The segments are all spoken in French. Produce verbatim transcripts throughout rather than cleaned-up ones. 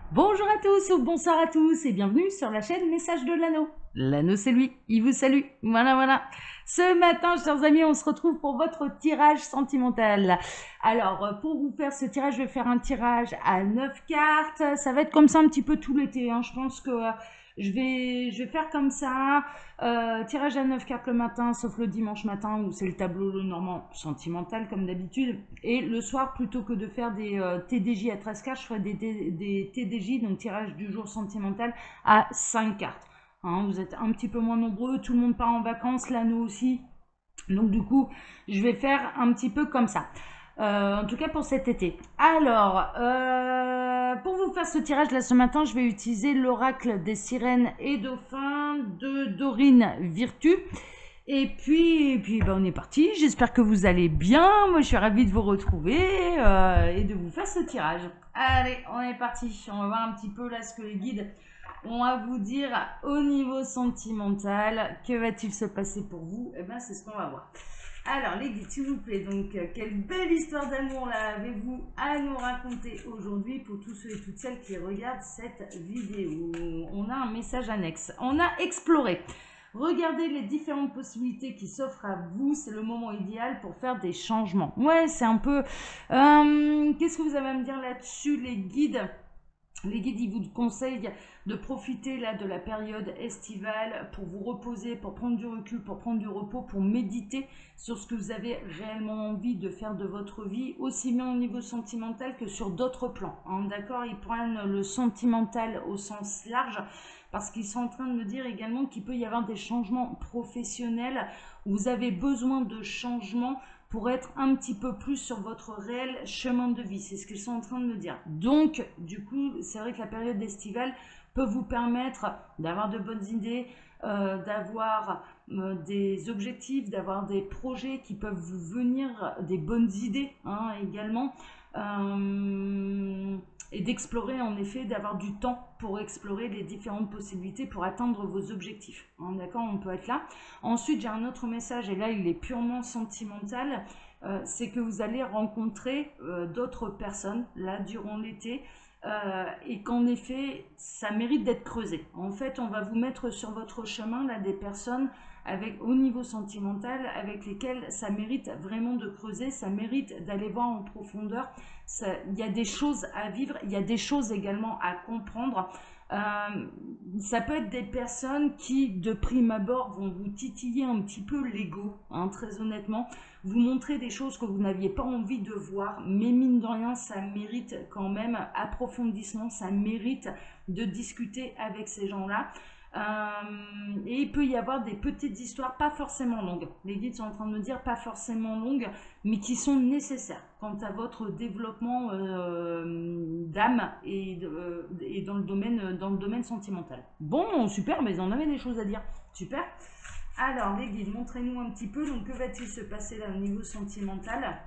Bonjour à tous ou bonsoir à tous et bienvenue sur la chaîne Message de l'Anneau. L'Anneau c'est lui, il vous salue. Voilà, voilà. Ce matin, chers amis, on se retrouve pour votre tirage sentimental. Alors, pour vous faire ce tirage, je vais faire un tirage à neuf cartes. Ça va être comme ça un petit peu tout l'été. Hein. Je pense que euh, je, vais, je vais faire comme ça. Euh, tirage à neuf cartes le matin, sauf le dimanche matin où c'est le tableau normand sentimental comme d'habitude. Et le soir, plutôt que de faire des euh, T D J à treize cartes, je ferai des, des T D J, donc tirage du jour sentimental, à cinq cartes. Hein, vous êtes un petit peu moins nombreux, tout le monde part en vacances, là nous aussi. Donc du coup, je vais faire un petit peu comme ça. Euh, en tout cas pour cet été. Alors, euh, pour vous faire ce tirage là ce matin, je vais utiliser l'oracle des sirènes et dauphins de Dorine Virtue. Et puis, et puis ben, on est parti. J'espère que vous allez bien. Moi, je suis ravie de vous retrouver euh, et de vous faire ce tirage. Allez, on est parti. On va voir un petit peu là ce que les guides ont à vous dire au niveau sentimental. Que va-t-il se passer pour vous? Eh bien, c'est ce qu'on va voir. Alors, les guides, s'il vous plaît, donc, euh, quelle belle histoire d'amour là avez-vous à nous raconter aujourd'hui pour tous ceux et toutes celles qui regardent cette vidéo? On a un message annexe. On a exploré. Regardez les différentes possibilités qui s'offrent à vous. C'est le moment idéal pour faire des changements. Ouais, c'est un peu... Euh, Qu'est-ce que vous avez à me dire là-dessus, les guides? Les guides, ils vous conseillent de profiter là de la période estivale pour vous reposer, pour prendre du recul, pour prendre du repos, pour méditer sur ce que vous avez réellement envie de faire de votre vie, aussi bien au niveau sentimental que sur d'autres plans. Hein, d'accord, ils prennent le sentimental au sens large parce qu'ils sont en train de me dire également qu'il peut y avoir des changements professionnels où vous avez besoin de changements pour être un petit peu plus sur votre réel chemin de vie. C'est ce qu'ils sont en train de me dire. Donc, du coup, c'est vrai que la période estivale peut vous permettre d'avoir de bonnes idées, euh, d'avoir euh, des objectifs, d'avoir des projets qui peuvent vous venir, des bonnes idées hein, également. Euh, et d'explorer en effet, d'avoir du temps pour explorer les différentes possibilités pour atteindre vos objectifs. Hein, d'accord, on peut être là. Ensuite, j'ai un autre message, et là, il est purement sentimental. Euh, c'est que vous allez rencontrer euh, d'autres personnes, là, durant l'été, euh, et qu'en effet, ça mérite d'être creusé. En fait, on va vous mettre sur votre chemin, là, des personnes avec, au niveau sentimental, avec lesquelles ça mérite vraiment de creuser, ça mérite d'aller voir en profondeur. Il y a des choses à vivre, il y a des choses également à comprendre. Euh, ça peut être des personnes qui, de prime abord, vont vous titiller un petit peu l'ego, hein, très honnêtement, vous montrer des choses que vous n'aviez pas envie de voir, mais mine de rien, ça mérite quand même approfondissement, ça mérite de discuter avec ces gens-là. Euh, et il peut y avoir des petites histoires, pas forcément longues. Les guides sont en train de me dire pas forcément longues, mais qui sont nécessaires quant à votre développement euh, d'âme et, euh, et dans, le domaine, dans le domaine sentimental. Bon, super, mais on avait des choses à dire. Super. Alors, les guides, montrez-nous un petit peu. Donc, que va-t-il se passer là au niveau sentimental?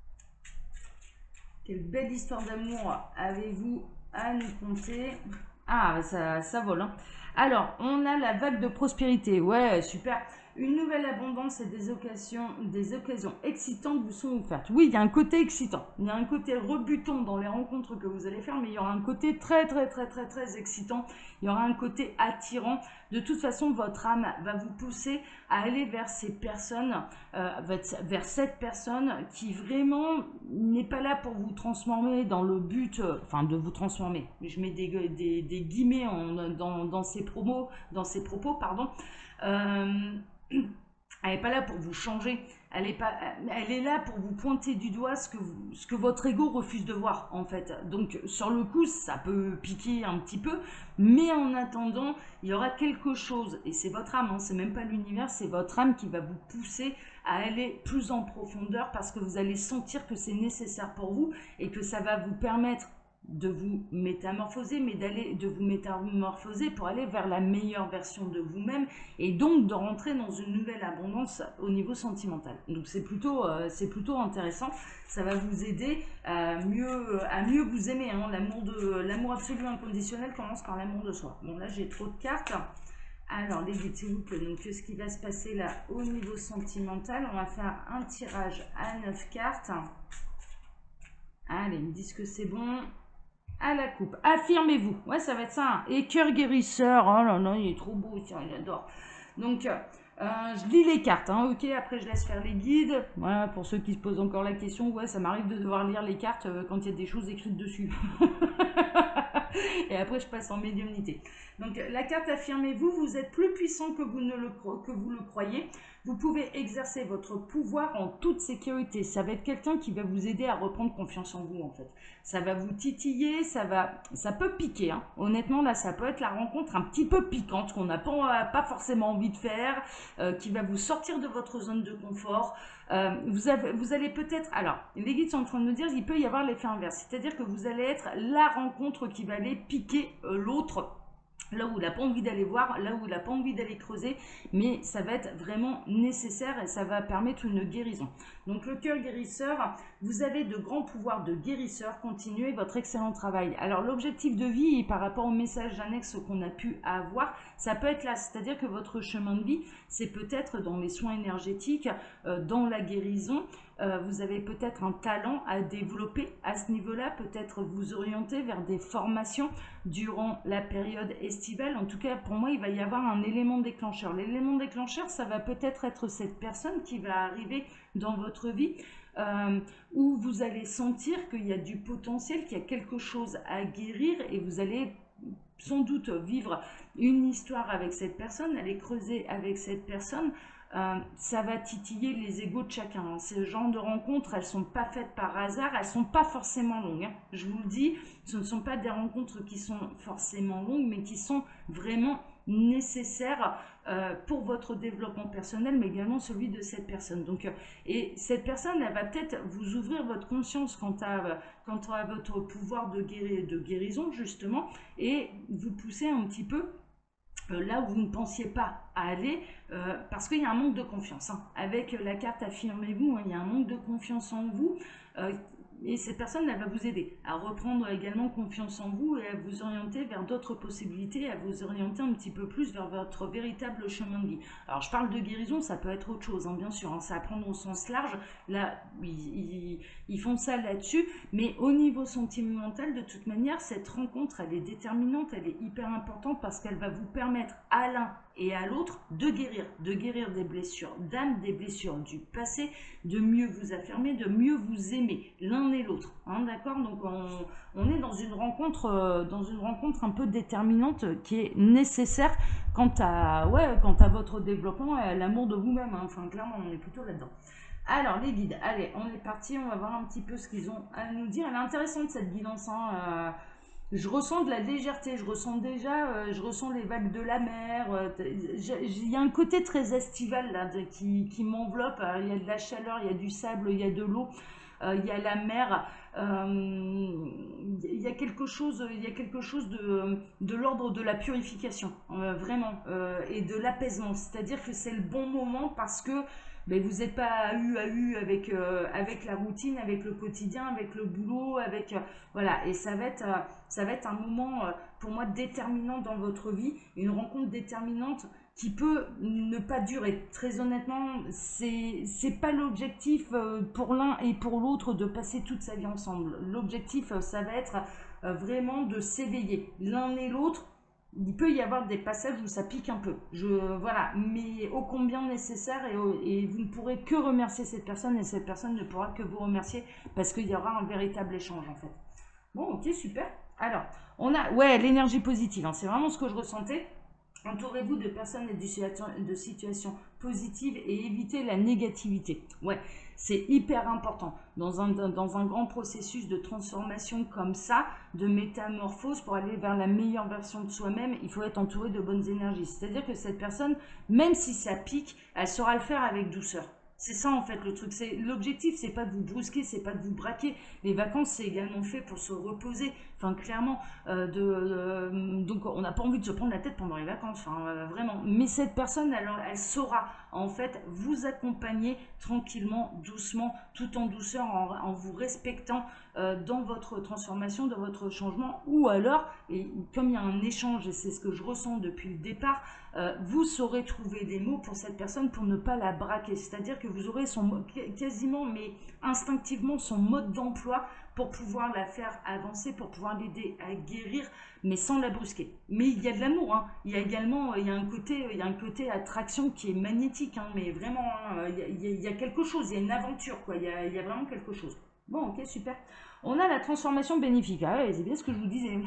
Quelle belle histoire d'amour avez-vous à nous conter? Ah, ça, ça vole. Hein. Alors, on a la vague de prospérité. Ouais, super. Une nouvelle abondance et des occasions, des occasions excitantes vous sont offertes. Oui, il y a un côté excitant. Il y a un côté rebutant dans les rencontres que vous allez faire, mais il y aura un côté très, très, très, très, très excitant. Il y aura un côté attirant. De toute façon, votre âme va vous pousser à aller vers ces personnes, euh, vers cette personne qui vraiment n'est pas là pour vous transformer dans le but, euh, enfin de vous transformer. Je mets des, des, des guillemets en, dans, dans ces promos, dans ces propos, pardon. Euh, elle n'est pas là pour vous changer. Elle est, pas, elle est là pour vous pointer du doigt ce que, vous, ce que votre ego refuse de voir, en fait. Donc, sur le coup, ça peut piquer un petit peu, mais en attendant, il y aura quelque chose, et c'est votre âme, hein, c'est même pas l'univers, c'est votre âme qui va vous pousser à aller plus en profondeur parce que vous allez sentir que c'est nécessaire pour vous et que ça va vous permettre de vous métamorphoser, mais d'aller de vous métamorphoser pour aller vers la meilleure version de vous-même et donc de rentrer dans une nouvelle abondance au niveau sentimental. Donc c'est plutôt, euh, c'est plutôt intéressant. Ça va vous aider à mieux, à mieux vous aimer. Hein. L'amour de, l'amour absolu inconditionnel commence par l'amour de soi. Bon là j'ai trop de cartes. Alors les guides s'il vous plaît. Donc ce qui va se passer là au niveau sentimental, on va faire un tirage à neuf cartes. Allez, ils me disent que c'est bon. à la coupe. Affirmez-vous. Ouais, ça va être ça. Hein. Et cœur guérisseur. Oh là là, il est trop beau, tiens, j'adore. Donc, euh, je lis les cartes. Hein, ok, après, je laisse faire les guides. Voilà, pour ceux qui se posent encore la question, ouais, ça m'arrive de devoir lire les cartes euh, quand il y a des choses écrites dessus. Et après, je passe en médiumnité. Donc, la carte affirmez-vous, vous êtes plus puissant que vous, ne le, que vous le croyez. Vous pouvez exercer votre pouvoir en toute sécurité. Ça va être quelqu'un qui va vous aider à reprendre confiance en vous, en fait. Ça va vous titiller, ça va, ça peut piquer. Hein. Honnêtement, là, ça peut être la rencontre un petit peu piquante qu'on n'a pas, pas forcément envie de faire, euh, qui va vous sortir de votre zone de confort. Euh, vous, avez, vous allez peut-être... Alors, les guides sont en train de me dire qu'il peut y avoir l'effet inverse. C'est-à-dire que vous allez être la rencontre qui va aller piquer euh, l'autre, là où il n'a pas envie d'aller voir, là où il n'a pas envie d'aller creuser, mais ça va être vraiment nécessaire et ça va permettre une guérison. Donc le cœur guérisseur, vous avez de grands pouvoirs de guérisseur, continuez votre excellent travail. Alors l'objectif de vie par rapport au message annexe qu'on a pu avoir, ça peut être là, c'est-à-dire que votre chemin de vie, c'est peut-être dans les soins énergétiques, euh, dans la guérison. Euh, vous avez peut-être un talent à développer à ce niveau-là, peut-être vous orienter vers des formations durant la période estivale. En tout cas, pour moi, il va y avoir un élément déclencheur. L'élément déclencheur, ça va peut-être être cette personne qui va arriver dans votre vie, euh, où vous allez sentir qu'il y a du potentiel, qu'il y a quelque chose à guérir et vous allez sans doute vivre une histoire avec cette personne, aller creuser avec cette personne. Euh, ça va titiller les égos de chacun. Ces genres de rencontres, elles ne sont pas faites par hasard, elles ne sont pas forcément longues. Hein. Je vous le dis, ce ne sont pas des rencontres qui sont forcément longues, mais qui sont vraiment nécessaires euh, pour votre développement personnel, mais également celui de cette personne. Donc, euh, et cette personne, elle va peut-être vous ouvrir votre conscience quant à, quant à votre pouvoir de, guéri de guérison, justement, et vous pousser un petit peu là où vous ne pensiez pas à aller, euh, parce qu'il y a un manque de confiance. Hein. Avec la carte affirmez-vous, hein, il y a un manque de confiance en vous, euh, et cette personne, elle va vous aider à reprendre également confiance en vous et à vous orienter vers d'autres possibilités, à vous orienter un petit peu plus vers votre véritable chemin de vie. Alors, je parle de guérison, ça peut être autre chose, hein, bien sûr, hein, ça à prendre au sens large. Là, ils, ils, ils font ça là-dessus, mais au niveau sentimental, de toute manière, cette rencontre, elle est déterminante, elle est hyper importante parce qu'elle va vous permettre à l'un et à l'autre de guérir, de guérir des blessures d'âme, des blessures du passé, de mieux vous affirmer, de mieux vous aimer, l'un et l'autre. Hein, d'accord? Donc on, on est dans une rencontre, euh, dans une rencontre un peu déterminante qui est nécessaire quant à, ouais, quant à votre développement et à l'amour de vous-même. Hein. Enfin, clairement, on est plutôt là-dedans. Alors, les guides, allez, on est parti, on va voir un petit peu ce qu'ils ont à nous dire. Elle est intéressante cette guidance, hein, euh, je ressens de la légèreté, je ressens déjà, euh, je ressens les vagues de la mer, euh, il y a un côté très estival là, de, qui, qui m'enveloppe, euh, il y a de la chaleur, il y a du sable, il y a de l'eau, euh, il y a la mer, euh, il y a quelque chose, il y a quelque chose de, de l'ordre de la purification, euh, vraiment, euh, et de l'apaisement, c'est-à-dire que c'est le bon moment parce que mais vous n'êtes pas à eu à eu avec, euh, avec la routine, avec le quotidien, avec le boulot, avec euh, voilà, et ça va être, euh, ça va être un moment euh, pour moi déterminant dans votre vie, une rencontre déterminante qui peut ne pas durer. Très honnêtement, c'est c'est pas l'objectif euh, pour l'un et pour l'autre de passer toute sa vie ensemble. L'objectif, euh, ça va être euh, vraiment de s'éveiller l'un et l'autre. Il peut y avoir des passages où ça pique un peu, je, voilà, mais ô combien nécessaire et, et vous ne pourrez que remercier cette personne et cette personne ne pourra que vous remercier parce qu'il y aura un véritable échange en fait. Bon, ok, super. Alors, on a, ouais, l'énergie positive, hein, c'est vraiment ce que je ressentais. Entourez-vous de personnes et de situations, de situations positives et évitez la négativité. Ouais, c'est hyper important. Dans un, dans un grand processus de transformation comme ça, de métamorphose pour aller vers la meilleure version de soi-même, il faut être entouré de bonnes énergies. C'est-à-dire que cette personne, même si ça pique, elle saura le faire avec douceur. C'est ça en fait le truc. L'objectif, c'est pas de vous brusquer, c'est pas de vous braquer. Les vacances, c'est également fait pour se reposer. Enfin, clairement, euh, de, euh, donc on n'a pas envie de se prendre la tête pendant les vacances. Enfin, euh, vraiment. Mais cette personne, elle, elle saura en fait vous accompagner tranquillement, doucement, tout en douceur, en, en vous respectant euh, dans votre transformation, dans votre changement. Ou alors, et comme il y a un échange, et c'est ce que je ressens depuis le départ, euh, vous saurez trouver des mots pour cette personne pour ne pas la braquer. C'est-à-dire que vous aurez son quasiment, mais instinctivement, son mode d'emploi pour pouvoir la faire avancer, pour pouvoir l'aider à guérir, mais sans la brusquer. Mais il y a de l'amour, hein. Il y a également il y a un côté, il y a un côté attraction qui est magnétique, hein, mais vraiment, hein, il, y a, il, y a, il y a quelque chose, il y a une aventure, quoi. Il y a, il y a vraiment quelque chose. Bon, ok, super. On a la transformation bénéfique. Ah ouais, c'est bien ce que je vous disais.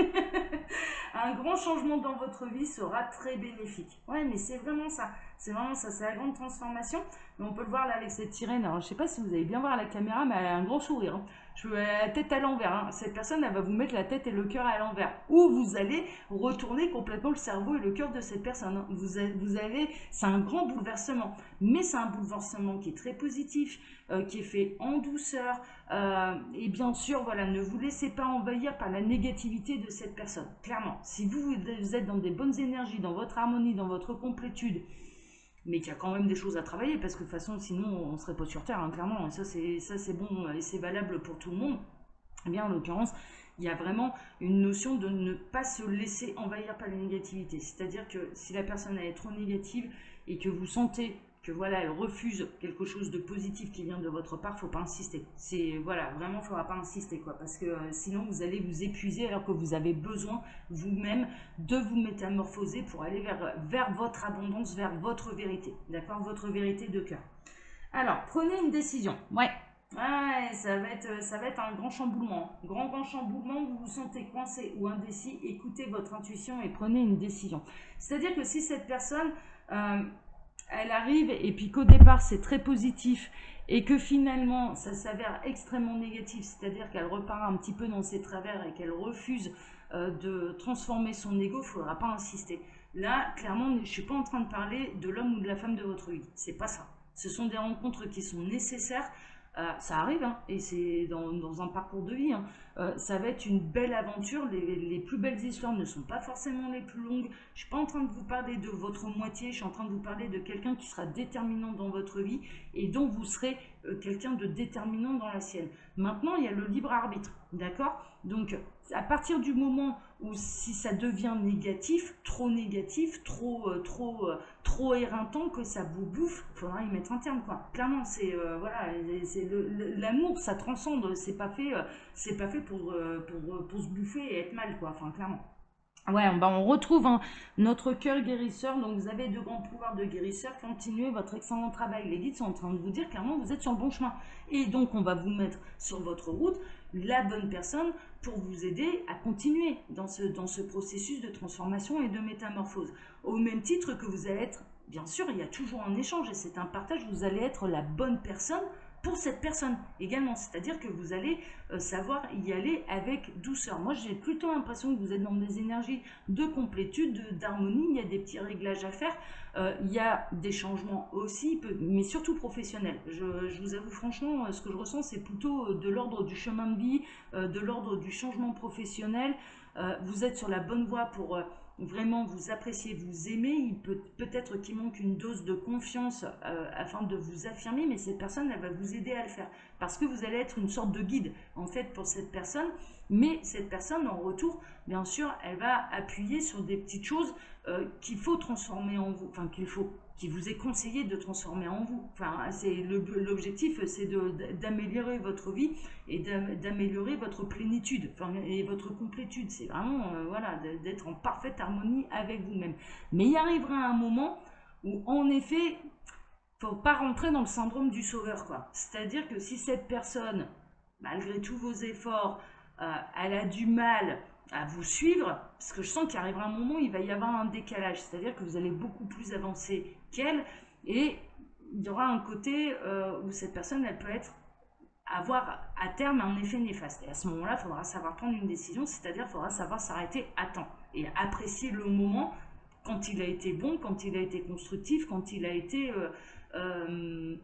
Un grand changement dans votre vie sera très bénéfique. Ouais, mais c'est vraiment ça. C'est vraiment ça. C'est la grande transformation. Mais on peut le voir là avec cette sirène. Alors, je sais pas si vous allez bien voir à la caméra, mais elle a un grand sourire, hein. Je veux la tête à l'envers, hein. Cette personne, elle va vous mettre la tête et le cœur à l'envers. Ou vous allez retourner complètement le cerveau et le cœur de cette personne, hein. Vous avez, vous avez c'est un grand bouleversement. Mais c'est un bouleversement qui est très positif, euh, qui est fait en douceur. Euh, et bien sûr, voilà, ne vous laissez pas envahir par la négativité de cette personne. Clairement, si vous, vous êtes dans des bonnes énergies, dans votre harmonie, dans votre complétude, mais qu'il y a quand même des choses à travailler, parce que de toute façon, sinon, on ne serait pas sur Terre, hein, clairement. Et ça, c'est bon et c'est valable pour tout le monde. Eh bien, en l'occurrence, il y a vraiment une notion de ne pas se laisser envahir par la négativité. C'est-à-dire que si la personne elle est trop négative et que vous sentez que voilà, elle refuse quelque chose de positif qui vient de votre part, faut pas insister. C'est voilà, vraiment, faudra pas insister, quoi, parce que euh, sinon vous allez vous épuiser alors que vous avez besoin vous-même de vous métamorphoser pour aller vers, vers votre abondance, vers votre vérité, d'accord, votre vérité de cœur. Alors, prenez une décision. Ouais. Ouais, ça va être, ça va être un grand chamboulement. Grand, grand chamboulement, vous vous sentez coincé ou indécis, écoutez votre intuition et prenez une décision. C'est-à-dire que si cette personne, euh, elle arrive et puis qu'au départ c'est très positif et que finalement ça s'avère extrêmement négatif, c'est-à-dire qu'elle repart un petit peu dans ses travers et qu'elle refuse euh, de transformer son ego, il ne faudra pas insister. Là, clairement, je ne suis pas en train de parler de l'homme ou de la femme de votre vie. C'est pas ça. Ce sont des rencontres qui sont nécessaires. Euh, ça arrive, hein, et c'est dans, dans un parcours de vie, hein. Euh, ça va être une belle aventure. Les, les plus belles histoires ne sont pas forcément les plus longues. Je ne suis pas en train de vous parler de votre moitié, je suis en train de vous parler de quelqu'un qui sera déterminant dans votre vie et dont vous serez euh, quelqu'un de déterminant dans la sienne. Maintenant, il y a le libre arbitre, d'accord? Donc, à partir du moment où si ça devient négatif, trop négatif, trop, euh, trop, euh, trop éreintant, que ça vous bouffe, il faudra y mettre un terme, quoi. Clairement, c'est euh, voilà, c'est l'amour, ça transcende, c'est pas fait, euh, c'est pas fait pour, euh, pour, pour se bouffer et être mal, quoi. Enfin, clairement. Ouais, on, bah on retrouve hein, notre cœur guérisseur. Donc, vous avez de grands pouvoirs de guérisseur. Continuez votre excellent travail. Les guides sont en train de vous dire clairement vous êtes sur le bon chemin. Et donc, on va vous mettre sur votre route la bonne personne pour vous aider à continuer dans ce, dans ce processus de transformation et de métamorphose. Au même titre que vous allez être, bien sûr, il y a toujours un échange et c'est un partage. Vous allez être la bonne personne pour cette personne également, c'est-à-dire que vous allez euh, savoir y aller avec douceur. Moi, j'ai plutôt l'impression que vous êtes dans des énergies de complétude, d'harmonie, il y a des petits réglages à faire, euh, il y a des changements aussi, mais surtout professionnels. Je, je vous avoue franchement, ce que je ressens, c'est plutôt de l'ordre du chemin de vie, euh, de l'ordre du changement professionnel. Euh, vous êtes sur la bonne voie pour... Euh, vraiment vous appréciez, vous aimez, il peut peut-être qu'il manque une dose de confiance euh, afin de vous affirmer, mais cette personne, elle va vous aider à le faire, parce que vous allez être une sorte de guide, en fait, pour cette personne, mais cette personne, en retour, bien sûr, elle va appuyer sur des petites choses euh, qu'il faut transformer en vous, enfin, qu'il faut, qui vous est conseillé de transformer en vous. Enfin, l'objectif, c'est d'améliorer votre vie et d'améliorer votre plénitude, enfin, et votre complétude. C'est vraiment, euh, voilà, d'être en parfaite harmonie avec vous-même. Mais il arrivera un moment où, en effet, il ne faut pas rentrer dans le syndrome du sauveur, quoi. C'est-à-dire que si cette personne, malgré tous vos efforts, euh, elle a du mal à vous suivre, parce que je sens qu'il arrivera un moment où il va y avoir un décalage, c'est-à-dire que vous allez beaucoup plus avancer qu'elle, et il y aura un côté euh, où cette personne, elle peut être, avoir à terme un effet néfaste. Et à ce moment-là, il faudra savoir prendre une décision, c'est-à-dire qu'il faudra savoir s'arrêter à temps, et apprécier le moment, quand il a été bon, quand il a été constructif, quand il a été... Euh, euh,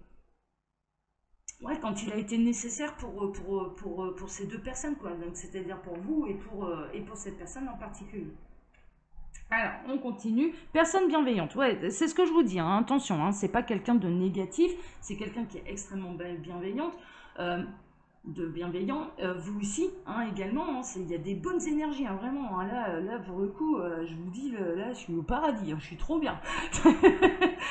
Ouais, quand il a été nécessaire pour, pour, pour, pour ces deux personnes, quoi. Donc, c'est-à-dire pour vous et pour, et pour cette personne en particulier. Alors, on continue. Personne bienveillante. Ouais, c'est ce que je vous dis. Hein. Attention, hein, c'est pas quelqu'un de négatif. C'est quelqu'un qui est extrêmement bienveillante. Euh, de bienveillant, euh, vous aussi, hein, également, hein, il y a des bonnes énergies, hein, vraiment, hein, là, là, pour le coup, euh, je vous dis, là, je suis au paradis, hein, je suis trop bien.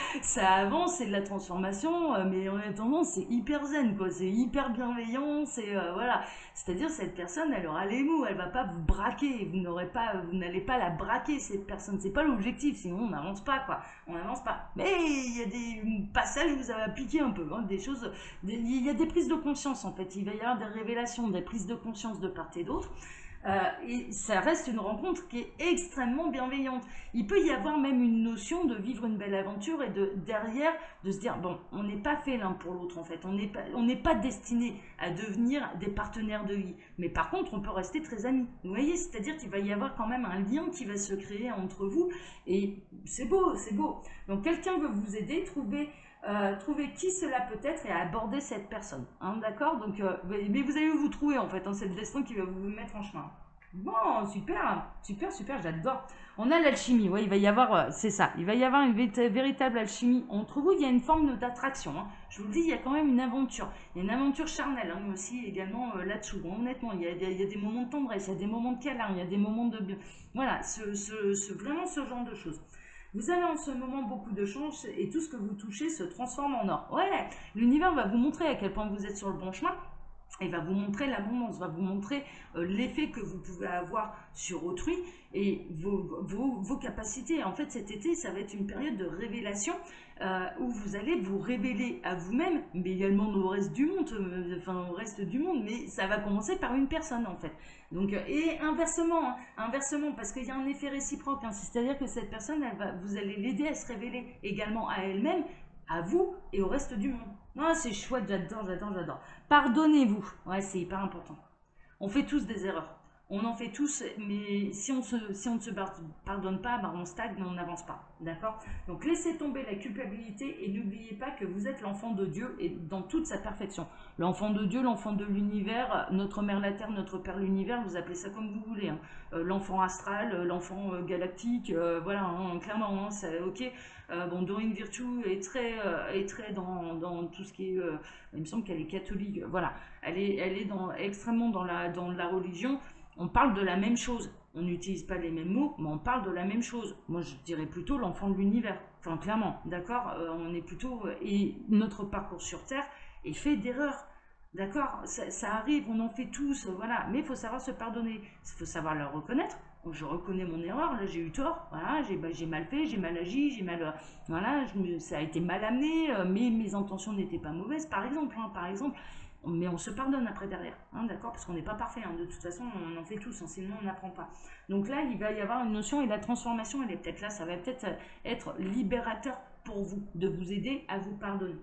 Ça avance, c'est de la transformation, euh, mais en attendant, c'est hyper zen, quoi. C'est hyper bienveillant, c'est euh, voilà. C'est-à-dire cette personne, elle aura les mots, elle va pas vous braquer, vous n'aurez pas, vous n'allez pas la braquer cette personne. C'est pas l'objectif, sinon on n'avance pas, quoi. On n'avance pas. Mais il y a des passages où ça va piquer un peu, hein, des choses. des- Il y a des prises de conscience en fait. Il va y avoir des révélations, des prises de conscience de part et d'autre. Euh, et ça reste une rencontre qui est extrêmement bienveillante. Il peut y avoir même une notion de vivre une belle aventure et de derrière de se dire bon, on n'est pas fait l'un pour l'autre en fait, on n'est pas, on n'est pas destiné à devenir des partenaires de vie. Mais par contre, on peut rester très amis. Vous voyez, c'est-à-dire qu'il va y avoir quand même un lien qui va se créer entre vous et c'est beau, c'est beau. Donc quelqu'un veut vous aider, trouver euh, trouver qui cela peut être et aborder cette personne. Hein, d'accord. Donc, euh, mais vous allez vous trouver en fait. Hein, c'est le destin qui va vous mettre en chemin. Bon, super, super, super, j'adore. On a l'alchimie, ouais, il va y avoir, euh, c'est ça, il va y avoir une véritable alchimie entre vous. Il y a une forme d'attraction. Hein. Je vous le dis, il y a quand même une aventure. Il y a une aventure charnelle, hein, mais aussi également euh, là-dessous. Hein, honnêtement, il y, a, il y a des moments de tendresse, il y a des moments de câlin, il y a des moments de bien. Voilà, ce, ce, ce, vraiment ce genre de choses. Vous avez en ce moment beaucoup de chance et tout ce que vous touchez se transforme en or. Ouais, l'univers va vous montrer à quel point vous êtes sur le bon chemin. Il va vous montrer l'abondance, va vous montrer euh, l'effet que vous pouvez avoir sur autrui et vos, vos, vos capacités. En fait, cet été, ça va être une période de révélation euh, où vous allez vous révéler à vous-même, mais également au reste du monde, euh, enfin au reste du monde. Mais ça va commencer par une personne, en fait. Donc, euh, et inversement, hein, inversement, parce qu'il y a un effet réciproque. Hein, c'est-à-dire que cette personne, elle va, vous allez l'aider à se révéler également à elle-même, à vous et au reste du monde. Non, c'est chouette, j'adore, j'adore, j'adore. Pardonnez-vous. Ouais, c'est hyper important. On fait tous des erreurs. On en fait tous, mais si on, se, si on ne se pardonne pas, bah on stagne, on n'avance pas. D'accord. Donc laissez tomber la culpabilité et n'oubliez pas que vous êtes l'enfant de Dieu et dans toute sa perfection. L'enfant de Dieu, l'enfant de l'univers, notre mère la Terre, notre père l'univers, vous appelez ça comme vous voulez. Hein. Euh, l'enfant astral, l'enfant euh, galactique, euh, voilà, hein, clairement, hein, c'est ok. Euh, bon, Doreen Virtue est très, euh, est très dans, dans tout ce qui est... Euh, il me semble qu'elle est catholique. Voilà, elle est, elle est dans, extrêmement dans la, dans la religion. On parle de la même chose. On n'utilise pas les mêmes mots, mais on parle de la même chose. Moi, je dirais plutôt l'enfant de l'univers. Enfin, clairement, d'accord. euh, On est plutôt... Et notre parcours sur Terre est fait d'erreurs. D'accord, ça, ça arrive, on en fait tous, voilà. Mais il faut savoir se pardonner. Il faut savoir le reconnaître. Donc, je reconnais mon erreur, là j'ai eu tort, voilà, j'ai bah, mal fait, j'ai mal agi, j'ai mal, voilà, je me, ça a été mal amené, euh, mais mes intentions n'étaient pas mauvaises, par exemple, hein, par exemple. Mais on se pardonne après derrière, hein, d'accord, parce qu'on n'est pas parfait, hein, de toute façon on en fait tous, hein, sinon on n'apprend pas. Donc là il va y avoir une notion et la transformation elle est peut-être là, ça va peut-être être libérateur pour vous, de vous aider à vous pardonner.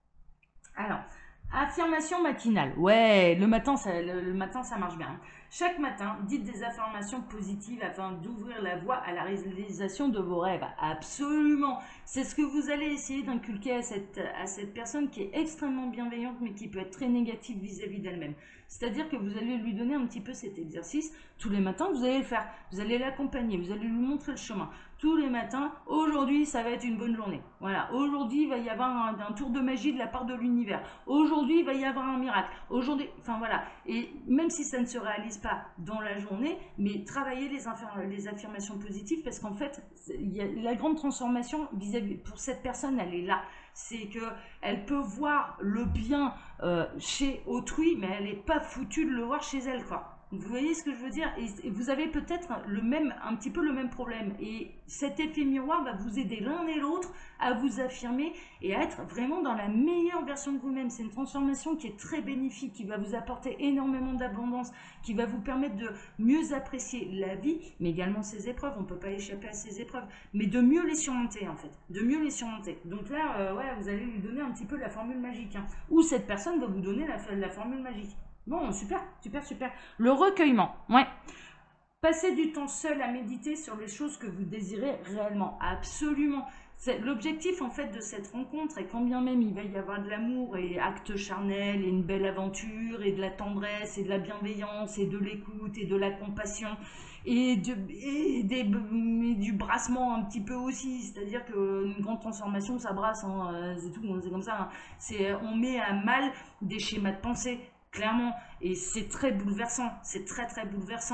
Alors, affirmation matinale. Ouais, le matin, ça, le, le matin, ça marche bien. Chaque matin, dites des affirmations positives afin d'ouvrir la voie à la réalisation de vos rêves. Absolument. C'est ce que vous allez essayer d'inculquer à cette, à cette personne qui est extrêmement bienveillante, mais qui peut être très négative vis-à-vis d'elle-même. C'est-à-dire que vous allez lui donner un petit peu cet exercice. Tous les matins, vous allez le faire. Vous allez l'accompagner. Vous allez lui montrer le chemin. Tous les matins, aujourd'hui, ça va être une bonne journée. Voilà. Aujourd'hui, il va y avoir un, un tour de magie de la part de l'univers. Aujourd'hui, il va y avoir un miracle. Aujourd'hui, enfin voilà. Et même si ça ne se réalise pas dans la journée, mais travailler les, les affirmations positives parce qu'en fait, il y a la grande transformation vis-à-vis pour cette personne, elle est là. C'est que elle peut voir le bien euh, chez autrui, mais elle n'est pas foutue de le voir chez elle, quoi. Vous voyez ce que je veux dire? Et vous avez peut-être le même, un petit peu le même problème. Et cet effet miroir va vous aider l'un et l'autre à vous affirmer et à être vraiment dans la meilleure version de vous-même. C'est une transformation qui est très bénéfique, qui va vous apporter énormément d'abondance, qui va vous permettre de mieux apprécier la vie, mais également ses épreuves. On ne peut pas échapper à ces épreuves, mais de mieux les surmonter en fait. De mieux les surmonter. Donc là, euh, ouais, vous allez lui donner un petit peu la formule magique. Hein, ou cette personne va vous donner la, la formule magique. Bon, super, super, super. Le recueillement, ouais. Passez du temps seul à méditer sur les choses que vous désirez réellement. Absolument. L'objectif en fait de cette rencontre, et quand bien même il va y avoir de l'amour et actes charnels et une belle aventure et de la tendresse et de la bienveillance et de l'écoute et de la compassion et, de, et, des, et du brassement un petit peu aussi, c'est-à-dire qu'une grande transformation ça brasse, hein, c'est tout, c'est comme ça. Hein. On met à mal des schémas de pensée. Clairement, et c'est très bouleversant, c'est très très bouleversant.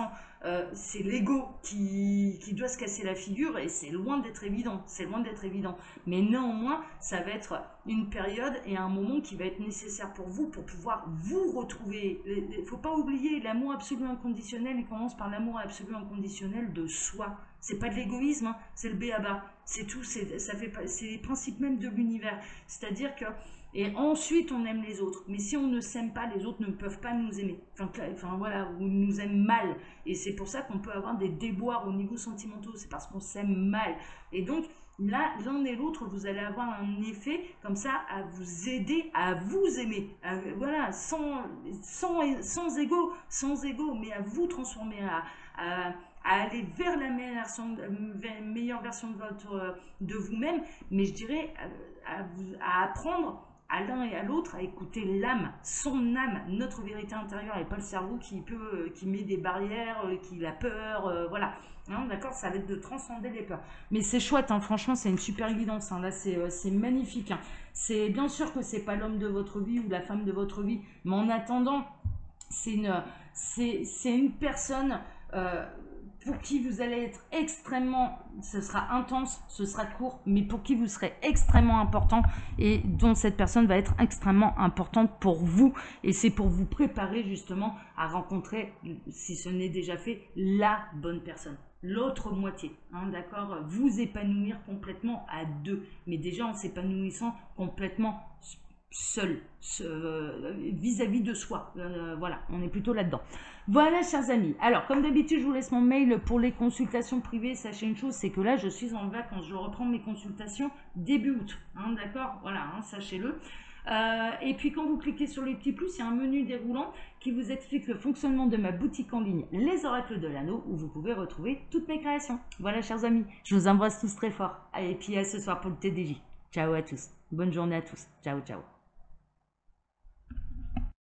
euh, c'est l'ego qui, qui doit se casser la figure et c'est loin d'être évident, c'est loin d'être évident. Mais néanmoins, ça va être une période et un moment qui va être nécessaire pour vous pour pouvoir vous retrouver. Il ne faut pas oublier, l'amour absolu inconditionnel, il commence par l'amour absolu inconditionnel de soi. C'est pas de l'égoïsme, hein, c'est le b a ba. C'est tout, c'est ça fait c'est les principes même de l'univers. C'est-à-dire que et ensuite on aime les autres. Mais si on ne s'aime pas, les autres ne peuvent pas nous aimer. Enfin, enfin voilà, ou nous aiment mal. Et c'est pour ça qu'on peut avoir des déboires au niveau sentimental. C'est parce qu'on s'aime mal. Et donc là, l'un et l'autre, vous allez avoir un effet comme ça à vous aider à vous aimer. À, voilà, sans, sans, sans ego, sans ego, mais à vous transformer, à, à, à aller vers la meilleure version, meilleure version de, votre, de vous-même. Mais je dirais à, à, à apprendre à l'un et à l'autre à écouter l'âme, son âme, notre vérité intérieure et pas le cerveau qui peut, qui met des barrières, qui a peur, euh, voilà. Hein, d'accord, ça va être de transcender les peurs. Mais c'est chouette, hein, franchement, c'est une super évidence. Hein, là, c'est euh, magnifique. Hein. C'est bien sûr que c'est pas l'homme de votre vie ou la femme de votre vie, mais en attendant, c'est une, c'est, c'est une personne. Euh, pour qui vous allez être extrêmement, ce sera intense, ce sera court, mais pour qui vous serez extrêmement important et dont cette personne va être extrêmement importante pour vous. Et c'est pour vous préparer justement à rencontrer, si ce n'est déjà fait, la bonne personne. L'autre moitié, hein, d'accord, vous épanouir complètement à deux, mais déjà en s'épanouissant complètement seul, vis-à-vis de soi. Euh, voilà, on est plutôt là-dedans. Voilà, chers amis. Alors, comme d'habitude, je vous laisse mon mail pour les consultations privées. Sachez une chose, c'est que là, je suis en vacances. Je reprends mes consultations début août. Hein, d'accord. Voilà, hein, sachez-le. Euh, et puis, quand vous cliquez sur les petits plus, il y a un menu déroulant qui vous explique le fonctionnement de ma boutique en ligne, Les Oracles de l'Anneau, où vous pouvez retrouver toutes mes créations. Voilà, chers amis. Je vous embrasse tous très fort. Et puis, à ce soir pour le T D J. Ciao à tous. Bonne journée à tous. Ciao, ciao.